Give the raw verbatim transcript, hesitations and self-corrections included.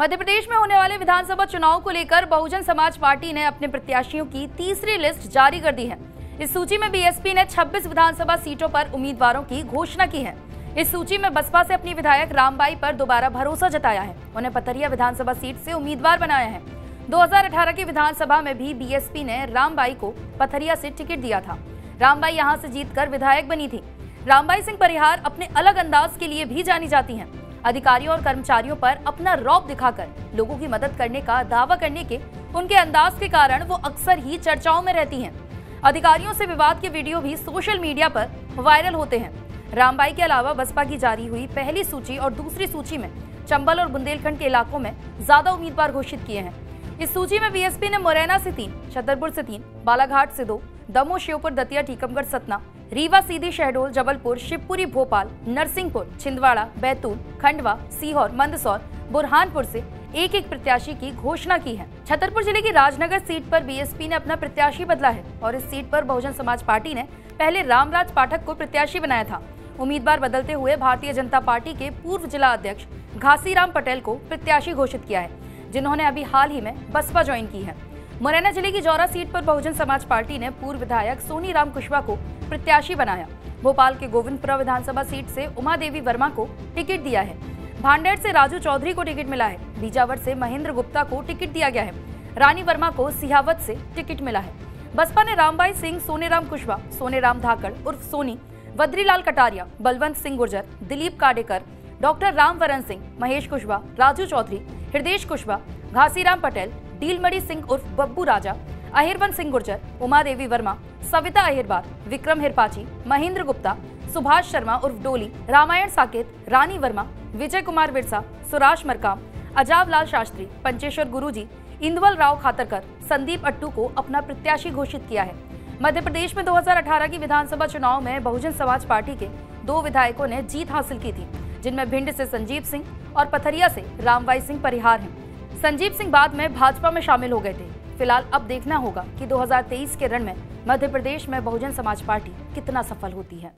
मध्य प्रदेश में होने वाले विधानसभा चुनाव को लेकर बहुजन समाज पार्टी ने अपने प्रत्याशियों की तीसरी लिस्ट जारी कर दी है। इस सूची में बीएसपी ने छब्बीस विधानसभा सीटों पर उम्मीदवारों की घोषणा की है। इस सूची में बसपा से अपनी विधायक रामबाई पर दोबारा भरोसा जताया है। उन्हें पथरिया विधानसभा सीट से उम्मीदवार बनाया है। दो हज़ार अठारह की विधानसभा में भी बीएसपी ने रामबाई को पथरिया से टिकट दिया था। रामबाई यहां से जीतकर विधायक बनी थी। रामबाई सिंह परिहार अपने अलग अंदाज के लिए भी जानी जाती हैं। अधिकारियों और कर्मचारियों पर अपना रौब दिखाकर लोगों की मदद करने का दावा करने के उनके अंदाज के कारण वो अक्सर ही चर्चाओं में रहती हैं। अधिकारियों से विवाद के वीडियो भी सोशल मीडिया पर वायरल होते हैं। रामबाई के अलावा बसपा की जारी हुई पहली सूची और दूसरी सूची में चंबल और बुंदेलखंड के इलाकों में ज्यादा उम्मीदवार घोषित किए हैं। इस सूची में बीएसपी ने मुरैना से तीन, छतरपुर से तीन, बालाघाट से दो, दमोह, श्योपुर, दतिया, टीकमगढ़, सतना, रीवा, सीधी, शहडोल, जबलपुर, शिवपुरी, भोपाल, नरसिंहपुर, छिंदवाड़ा, बैतूल, खंडवा, सीहोर, मंदसौर, बुरहानपुर से एक एक प्रत्याशी की घोषणा की है। छतरपुर जिले की राजनगर सीट पर बीएसपी ने अपना प्रत्याशी बदला है और इस सीट पर बहुजन समाज पार्टी ने पहले रामराज पाठक को प्रत्याशी बनाया था। उम्मीदवार बदलते हुए भारतीय जनता पार्टी के पूर्व जिला अध्यक्ष घासीराम पटेल को प्रत्याशी घोषित किया है, जिन्होंने अभी हाल ही में बसपा ज्वाइन की है। मुरैना जिले की जौरा सीट पर बहुजन समाज पार्टी ने पूर्व विधायक सोनी राम कुशवाहा को प्रत्याशी बनाया। भोपाल के गोविंदपुरा विधानसभा सीट से उमा देवी वर्मा को टिकट दिया है। भांडेर से राजू चौधरी को टिकट मिला है। बीजावर से महेंद्र गुप्ता को टिकट दिया गया है। रानी वर्मा को सिहावत से टिकट मिला है। बसपा ने रामबाई सिंह, सोनेराम कुशवाहा, सोनेराम धाकड़ उर्फ सोनी, बद्रीलाल कटारिया, बलवंत सिंह गुर्जर, दिलीप काडेकर, डॉक्टर रामवरण सिंह, महेश कुशवाहा, राजू चौधरी, हृदय कुशवाहा, घासीराम पटेल, डीलमणि सिंह उर्फ बब्बू राजा, अहिरवन सिंह गुर्जर, उमा देवी वर्मा, सविता अहिरबार, विक्रम हिरपाची, महेंद्र गुप्ता, सुभाष शर्मा उर्फ डोली, रामायण साकेत, रानी वर्मा, विजय कुमार बिरसा, सुराश मरकाम, अजाव लाल शास्त्री, पंचेश्वर गुरुजी, इंदवल राव खातरकर, संदीप अट्टू को अपना प्रत्याशी घोषित किया है। मध्य प्रदेश में दो हज़ार अठारह की विधानसभा चुनाव में बहुजन समाज पार्टी के दो विधायकों ने जीत हासिल की थी, जिनमें भिंड से संजीव सिंह और पथरिया से रामबाई सिंह परिहार हैं। संजीव सिंह बाद में भाजपा में शामिल हो गए थे। फिलहाल अब देखना होगा कि दो हज़ार तेईस के रण में मध्य प्रदेश में बहुजन समाज पार्टी कितना सफल होती है।